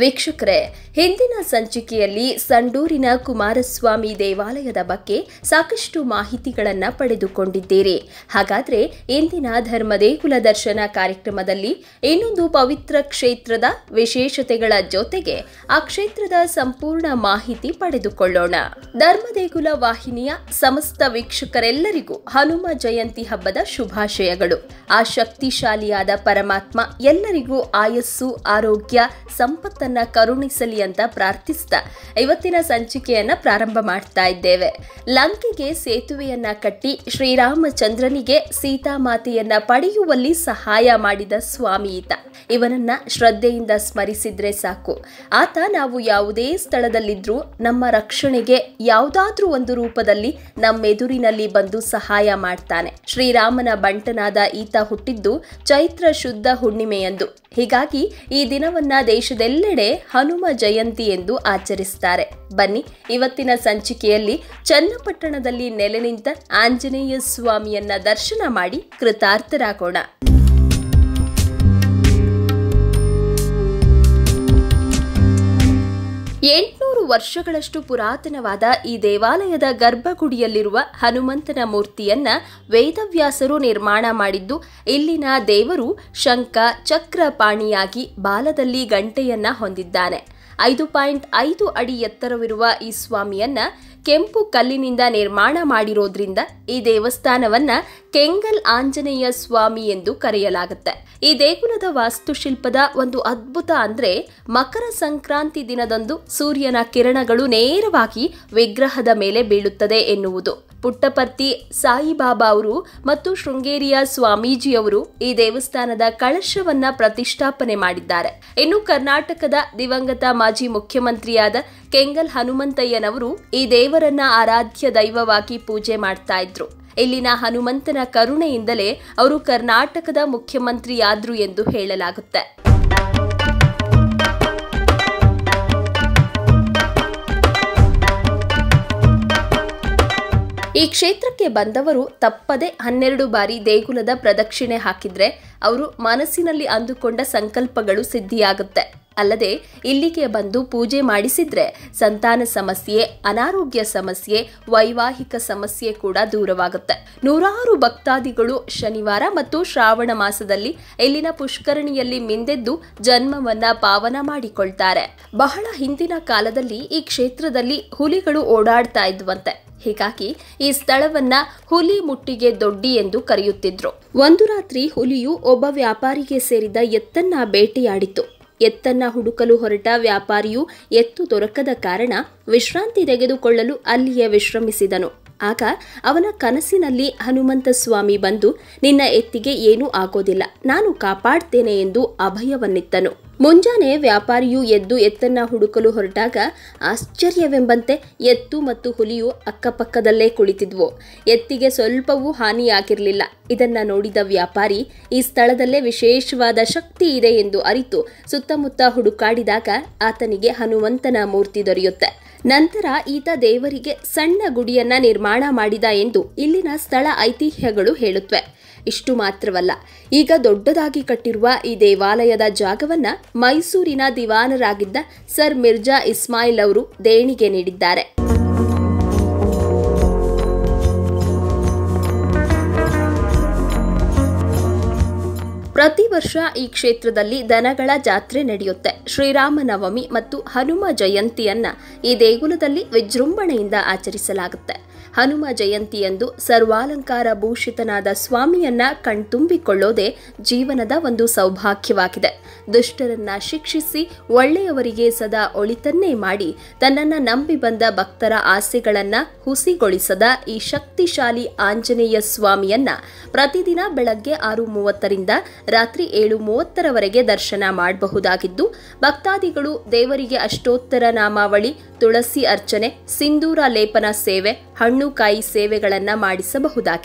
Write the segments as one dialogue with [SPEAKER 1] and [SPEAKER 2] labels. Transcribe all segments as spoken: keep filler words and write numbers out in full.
[SPEAKER 1] ವೀಕ್ಷಕರೇ, ಹಿಂದಿನ ಸಂಚಿಕೆಯಲ್ಲಿ ಸಂಡೂರಿನ ಕುಮಾರಸ್ವಾಮಿ ದೇವಾಲಯದ ಬಗ್ಗೆ ಸಾಕಷ್ಟು ಮಾಹಿತಿಗಳನ್ನು ಪಡೆದುಕೊಂಡಿದ್ದೀರಿ. ಹಾಗಾದ್ರೆ ಇಂದಿನ ಧರ್ಮದೇಗುಲ ದರ್ಶನ ಕಾರ್ಯಕ್ರಮದಲ್ಲಿ ಇನ್ನೊಂದು ಪವಿತ್ರ ಕ್ಷೇತ್ರದ ವಿಶೇಷತೆಗಳ ಜೊತೆಗೆ ಆ ಕ್ಷೇತ್ರದ ಸಂಪೂರ್ಣ ಮಾಹಿತಿ ಪಡೆದುಕೊಳ್ಳೋಣ. ಧರ್ಮದೇಗುಲ ವಾಹಿನಿಯ ಸಮಸ್ತ ವೀಕ್ಷಕರೆಲ್ಲರಿಗೂ ಹನುಮ ಜಯಂತಿ ಹಬ್ಬದ ಶುಭಾಶಯಗಳು. ಆ ಶಕ್ತಿಶಾಲಿಯಾದ ಪರಮಾತ್ಮ ಎಲ್ಲರಿಗೂ ಆಯಸ್ಸು, ಆರೋಗ್ಯ, ಸಂಪತ್ತನ್ನ ಕರುಣಿಸಲಿ ಅಂತ ಪ್ರಾರ್ಥಿಸ್ತಾ ಇವತ್ತಿನ ಸಂಚಿಕೆಯನ್ನ ಪ್ರಾರಂಭ ಮಾಡ್ತಾ ಇದ್ದೇವೆ. ಲಂಕೆಗೆ ಸೇತುವೆಯನ್ನ ಕಟ್ಟಿ ಶ್ರೀರಾಮಚಂದ್ರನಿಗೆ ಸೀತಾಮಾತೆಯನ್ನ ಪಡೆಯುವಲ್ಲಿ ಸಹಾಯ ಮಾಡಿದ ಸ್ವಾಮಿ ಈತ. ಇವನನ್ನ ಶ್ರದ್ಧೆಯಿಂದ ಸ್ಮರಿಸಿದ್ರೆ ಸಾಕು, ಆತ ನಾವು ಯಾವುದೇ ಸ್ಥಳದಲ್ಲಿದ್ರೂ ನಮ್ಮ ರಕ್ಷಣೆಗೆ ಯಾವುದಾದ್ರೂ ಒಂದು ರೂಪದಲ್ಲಿ ನಮ್ಮೆದುರಿನಲ್ಲಿ ಬಂದು ಸಹಾಯ ಮಾಡ್ತಾನೆ. ಶ್ರೀರಾಮನ ಬಂಟನಾದ ಈತ ಹುಟ್ಟಿದ್ದು ಚೈತ್ರ ಶುದ್ಧ ಹುಣ್ಣಿಮೆಯಂದು. ಹೀಗಾಗಿ ಈ ದಿನವನ್ನ ದೇಶದೆಲ್ಲೆಡೆ ಹನುಮ ಜಯಂತಿ ಎಂದು ಆಚರಿಸ್ತಾರೆ. ಬನ್ನಿ, ಇವತ್ತಿನ ಸಂಚಿಕೆಯಲ್ಲಿ ಚನ್ನಪಟ್ಟಣದಲ್ಲಿ ನೆಲೆ ನಿಂತ ಆಂಜನೇಯ ಸ್ವಾಮಿಯನ್ನ ದರ್ಶನ ಮಾಡಿ ಕೃತಾರ್ಥರಾಗೋಣ. ಎಂಟುನೂರು ವರ್ಷಗಳಷ್ಟು ಪುರಾತನವಾದ ಈ ದೇವಾಲಯದ ಗರ್ಭಗುಡಿಯಲ್ಲಿರುವ ಹನುಮಂತನ ಮೂರ್ತಿಯನ್ನ ವೇದವ್ಯಾಸರು ನಿರ್ಮಾಣ ಮಾಡಿದ್ದು, ಇಲ್ಲಿನ ದೇವರು ಶಂಖ ಚಕ್ರ ಪಾಣಿಯಾಗಿ ಬಾಲದಲ್ಲಿ ಗಂಟೆಯನ್ನ ಹೊಂದಿದ್ದಾನೆ. ಐದು ಪಾಯಿಂಟ್ ಐದು ಅಡಿ ಎತ್ತರವಿರುವ ಈ ಸ್ವಾಮಿಯನ್ನ ಕೆಂಪು ಕಲ್ಲಿನಿಂದ ನಿರ್ಮಾಣ ಮಾಡಿರೋದ್ರಿಂದ ಈ ದೇವಸ್ಥಾನವನ್ನ ಕೆಂಗಲ್ ಆಂಜನೇಯ ಸ್ವಾಮಿ ಎಂದು ಕರೆಯಲಾಗುತ್ತೆ. ಈ ದೇಗುಲದ ವಾಸ್ತುಶಿಲ್ಪದ ಒಂದು ಅದ್ಭುತ ಅಂದ್ರೆ ಮಕರ ಸಂಕ್ರಾಂತಿ ದಿನದಂದು ಸೂರ್ಯನ ಕಿರಣಗಳು ನೇರವಾಗಿ ವಿಗ್ರಹದ ಮೇಲೆ ಬೀಳುತ್ತದೆ ಎನ್ನುವುದು. ಪುಟ್ಟಪರ್ತಿ ಸಾಯಿಬಾಬಾ ಅವರು ಮತ್ತು ಶೃಂಗೇರಿಯ ಸ್ವಾಮೀಜಿಯವರು ಈ ದೇವಸ್ಥಾನದ ಕಳಶವನ್ನ ಪ್ರತಿಷ್ಠಾಪನೆ ಮಾಡಿದ್ದಾರೆ. ಇನ್ನು ಕರ್ನಾಟಕದ ದಿವಂಗತ ಮಾಜಿ ಮುಖ್ಯಮಂತ್ರಿಯಾದ ಕೆಂಗಲ್ ಹನುಮಂತಯ್ಯನವರು ಈ ದೇವರನ್ನ ಆರಾಧ್ಯ ದೈವವಾಗಿ ಪೂಜೆ ಮಾಡ್ತಾ ಇದ್ರು. ಇಲ್ಲಿನ ಹನುಮಂತನ ಕರುಣೆಯಿಂದಲೇ ಅವರು ಕರ್ನಾಟಕದ ಮುಖ್ಯಮಂತ್ರಿಯಾದ್ರು ಎಂದು ಹೇಳಲಾಗುತ್ತೆ. ಈ ಕ್ಷೇತ್ರಕ್ಕೆ ಬಂದವರು ತಪ್ಪದೆ ಹನ್ನೆರಡು ಬಾರಿ ದೇಗುಲದ ಪ್ರದಕ್ಷಿಣೆ ಹಾಕಿದ್ರೆ ಅವರು ಮನಸ್ಸಿನಲ್ಲಿ ಅಂದುಕೊಂಡ ಸಂಕಲ್ಪಗಳು ಸಿದ್ಧಿಯಾಗುತ್ತೆ. ಅಲ್ಲದೆ ಇಲ್ಲಿಗೆ ಬಂದು ಪೂಜೆ ಮಾಡಿಸಿದ್ರೆ ಸಂತಾನ ಸಮಸ್ಯೆ, ಅನಾರೋಗ್ಯ ಸಮಸ್ಯೆ, ವೈವಾಹಿಕ ಸಮಸ್ಯೆ ಕೂಡ ದೂರವಾಗುತ್ತೆ. ನೂರಾರು ಭಕ್ತಾದಿಗಳು ಶನಿವಾರ ಮತ್ತು ಶ್ರಾವಣ ಮಾಸದಲ್ಲಿ ಇಲ್ಲಿನ ಪುಷ್ಕರಣಿಯಲ್ಲಿ ಮಿಂದೆದ್ದು ಜನ್ಮವನ್ನ ಪಾವನ ಮಾಡಿಕೊಳ್ತಾರೆ. ಬಹಳ ಹಿಂದಿನ ಕಾಲದಲ್ಲಿ ಈ ಕ್ಷೇತ್ರದಲ್ಲಿ ಹುಲಿಗಳು ಓಡಾಡ್ತಾ ಇದ್ವಂತೆ. ಹೀಗಾಗಿ ಈ ಸ್ಥಳವನ್ನ ಹುಲಿ ಮುಟ್ಟಿಗೆ ದೊಡ್ಡಿ ಎಂದು ಕರೆಯುತ್ತಿದ್ರು. ಒಂದು ರಾತ್ರಿ ಹುಲಿಯು ಒಬ್ಬ ವ್ಯಾಪಾರಿಗೆ ಸೇರಿದ ಎತ್ತನ್ನ ಬೇಟೆಯಾಡಿತು. ಎತ್ತನ್ನ ಹುಡುಕಲು ಹೊರಟ ವ್ಯಾಪಾರಿಯು ಎತ್ತು ದೊರಕದ ಕಾರಣ ವಿಶ್ರಾಂತಿ ತೆಗೆದುಕೊಳ್ಳಲು ಅಲ್ಲಿಯೇ ವಿಶ್ರಮಿಸಿದನು. ಆಗ ಅವನ ಕನಸಿನಲ್ಲಿ ಹನುಮಂತ ಸ್ವಾಮಿ ಬಂದು, ನಿನ್ನ ಎತ್ತಿಗೆ ಏನೂ ಆಗೋದಿಲ್ಲ, ನಾನು ಕಾಪಾಡ್ತೇನೆ ಎಂದು ಅಭಯವನ್ನಿತ್ತನು. ಮುಂಜಾನೆ ವ್ಯಾಪಾರಿಯು ಎದ್ದು ಎತ್ತನ್ನ ಹುಡುಕಲು ಹೊರಟಾಗ ಆಶ್ಚರ್ಯವೆಂಬಂತೆ ಎತ್ತು ಮತ್ತು ಹುಲಿಯು ಅಕ್ಕಪಕ್ಕದಲ್ಲೇ ಕುಳಿತಿದ್ವು. ಎತ್ತಿಗೆ ಸ್ವಲ್ಪವೂ ಹಾನಿಯಾಗಿರಲಿಲ್ಲ. ಇದನ್ನ ನೋಡಿದ ವ್ಯಾಪಾರಿ ಈ ಸ್ಥಳದಲ್ಲೇ ವಿಶೇಷವಾದ ಶಕ್ತಿ ಇದೆ ಎಂದು ಅರಿತು ಸುತ್ತಮುತ್ತ ಹುಡುಕಾಡಿದಾಗ ಆತನಿಗೆ ಹನುಮಂತನ ಮೂರ್ತಿ ದೊರೆಯುತ್ತೆ. ನಂತರ ಈತ ದೇವರಿಗೆ ಸಣ್ಣ ಗುಡಿಯನ್ನ ನಿರ್ಮಾಣ ಮಾಡಿದ ಎಂದು ಇಲ್ಲಿನ ಸ್ಥಳ ಐತಿಹ್ಯಗಳು ಹೇಳುತ್ತವೆ. ಇಷ್ಟು ಮಾತ್ರವಲ್ಲ, ಈಗ ದೊಡ್ಡದಾಗಿ ಕಟ್ಟಿರುವ ಈ ದೇವಾಲಯದ ಜಾಗವನ್ನ ಮೈಸೂರಿನ ದಿವಾನರಾಗಿದ್ದ ಸರ್ ಮಿರ್ಜಾ ಇಸ್ಮಾಯಿಲ್ ಅವರು ದೇಣಿಗೆ ನೀಡಿದ್ದಾರೆ. ಪ್ರತಿ ವರ್ಷ ಈ ಕ್ಷೇತ್ರದಲ್ಲಿ ದನಗಳ ಜಾತ್ರೆ ನಡೆಯುತ್ತೆ. ಶ್ರೀರಾಮನವಮಿ ಮತ್ತು ಹನುಮ ಜಯಂತಿಯನ್ನ ಈ ದೇಗುಲದಲ್ಲಿ ವಿಜೃಂಭಣೆಯಿಂದ ಆಚರಿಸಲಾಗುತ್ತೆ. ಹನುಮ ಜಯಂತಿಯಂದು ಸರ್ವಾಲಂಕಾರ ಭೂಷಿತನಾದ ಸ್ವಾಮಿಯನ್ನ ಕಣ್ತುಂಬಿಕೊಳ್ಳೋದೇ ಜೀವನದ ಒಂದು ಸೌಭಾಗ್ಯವಾಗಿದೆ. ದುಷ್ಟರನ್ನ ಶಿಕ್ಷಿಸಿ ಒಳ್ಳೆಯವರಿಗೆ ಸದಾ ಒಳಿತನ್ನೇ ಮಾಡಿ ತನ್ನನ್ನ ನಂಬಿ ಬಂದ ಭಕ್ತರ ಆಸೆಗಳನ್ನ ಹುಸಿಗೊಳಿಸದ ಈ ಶಕ್ತಿಶಾಲಿ ಆಂಜನೇಯ ಸ್ವಾಮಿಯನ್ನ ಪ್ರತಿದಿನ ಬೆಳಗ್ಗೆ ಆರು ಮೂವತ್ತರಿಂದ ರಾತ್ರಿ ಏಳು ಮೂವತ್ತರವರೆಗೆ ದರ್ಶನ ಮಾಡಬಹುದಾಗಿದ್ದು, ಭಕ್ತಾದಿಗಳು ದೇವರಿಗೆ ಅಷ್ಟೋತ್ತರ ನಾಮಾವಳಿ, ತುಳಸಿ ಅರ್ಚನೆ, ಸಿಂಧೂರ ಲೇಪನ ಸೇವೆ, ಹಣ್ಣು ಕಾಯಿ ಸೇವೆಗಳನ್ನ ಮಾಡಿಸಬಹುದಾಗಿದೆ.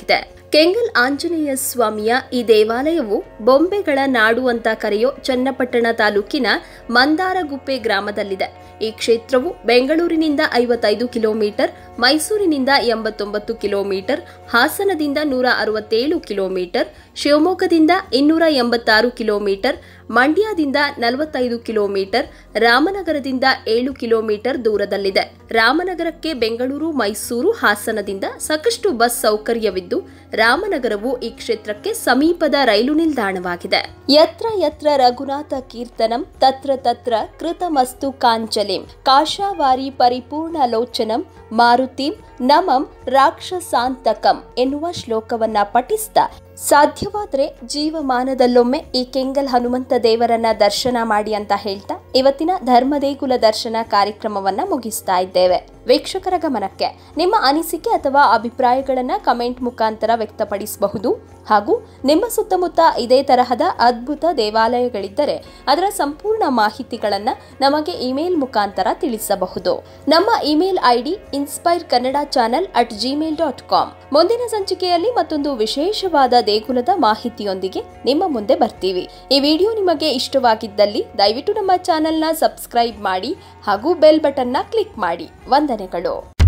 [SPEAKER 1] ಕೆಂಗಲ್ ಆಂಜನೇಯ ಸ್ವಾಮಿಯ ಈ ದೇವಾಲಯವು ಬೊಂಬೆಗಳ ನಾಡು ಅಂತ ಕರೆಯೋ ಚನ್ನಪಟ್ಟಣ ತಾಲೂಕಿನ ಮಂದಾರಗುಪ್ಪೆ ಗ್ರಾಮದಲ್ಲಿದೆ. ಈ ಕ್ಷೇತ್ರವು ಬೆಂಗಳೂರಿನಿಂದ ಐವತ್ತೈದು ಕಿಲೋಮೀಟರ್, ಮೈಸೂರಿನಿಂದ ಎಂಬತ್ತೊಂಬತ್ತು ಕಿಲೋಮೀಟರ್, ಹಾಸನದಿಂದ ನೂರ ಅರವತ್ತೇಳು ಕಿಲೋಮೀಟರ್, ಶಿವಮೊಗ್ಗದಿಂದ ಇನ್ನೂರ ಎಂಬತ್ತಾರು ಕಿಲೋಮೀಟರ್, ಮಂಡ್ಯದಿಂದ ನಲವತ್ತೈದು ಕಿಲೋಮೀಟರ್, ರಾಮನಗರದಿಂದ ಏಳು ಕಿಲೋಮೀಟರ್ ದೂರದಲ್ಲಿದೆ. ರಾಮನಗರಕ್ಕೆ ಬೆಂಗಳೂರು, ಮೈಸೂರು, ಹಾಸನದಿಂದ ಸಾಕಷ್ಟು ಬಸ್ ಸೌಕರ್ಯವಿದ್ದು ರಾಮನಗರವು ಈ ಕ್ಷೇತ್ರಕ್ಕೆ ಸಮೀಪದ ರೈಲು ನಿಲ್ದಾಣವಾಗಿದೆ. ಯತ್ರ ಯತ್ರ ರಘುನಾಥ ಕೀರ್ತನಂ ತತ್ರ ತತ್ರ ಕೃತಮಸ್ತು ಕಾಂಚಲಿಂ ಕಾಶಾವಾರಿ ಪರಿಪೂರ್ಣ ಲೋಚನಂ ಮಾರುತಿಂ ನಮಂ ರಾಕ್ಷಸಾಂತಕಂ ಎನ್ನುವ ಶ್ಲೋಕವನ್ನ ಪಠಿಸ್ತಾ ಸಾಧ್ಯವಾದ್ರೆ ಜೀವಮಾನದಲ್ಲೊಮ್ಮೆ ಈ ಕೆಂಗಲ್ ಹನುಮಂತ ದೇವರನ್ನ ದರ್ಶನ ಮಾಡಿ ಅಂತ ಹೇಳ್ತಾ ಇವತ್ತಿನ ಧರ್ಮ ದೇಗುಲ ದರ್ಶನ ಕಾರ್ಯಕ್ರಮವನ್ನ ಮುಗಿಸ್ತಾ ಇದ್ದೇವೆ. ವೀಕ್ಷಕರ ಗಮನಕ್ಕೆ ನಿಮ್ಮ ಅನಿಸಿಕೆ ಅಥವಾ ಅಭಿಪ್ರಾಯಗಳನ್ನ ಕಮೆಂಟ್ ಮುಖಾಂತರ ವ್ಯಕ್ತಪಡಿಸಬಹುದು. ಹಾಗೂ ನಿಮ್ಮ ಸುತ್ತಮುತ್ತ ಇದೇ ತರಹದ ಅದ್ಭುತ ದೇವಾಲಯಗಳಿದ್ದರೆ ಅದರ ಸಂಪೂರ್ಣ ಮಾಹಿತಿಗಳನ್ನ ನಮಗೆ ಇಮೇಲ್ ಮುಖಾಂತರ ತಿಳಿಸಬಹುದು. ನಮ್ಮ email ID inspire Kannada channel at Gmail dot com. ಮುಂದಿನ ಸಂಚಿಕೆಯಲ್ಲಿ ಮತ್ತೊಂದು ವಿಶೇಷವಾದ ದೇಗುಲದ ಮಾಹಿತಿಯೊಂದಿಗೆ ನಿಮ್ಮ ಮುಂದೆ ಬರ್ತೀವಿ. ಈ ವಿಡಿಯೋ ನಿಮಗೆ ಇಷ್ಟವಾಗಿದ್ದಲ್ಲಿ ದಯವಿಟ್ಟು ನಮ್ಮ ಚಾನೆಲ್ನ ಸಬ್ಸ್ಕ್ರೈಬ್ ಮಾಡಿ ಹಾಗೂ ಬೆಲ್ ಬಟನ್ನ ಕ್ಲಿಕ್ ಮಾಡಿ. ವಂದನೆಗಳು.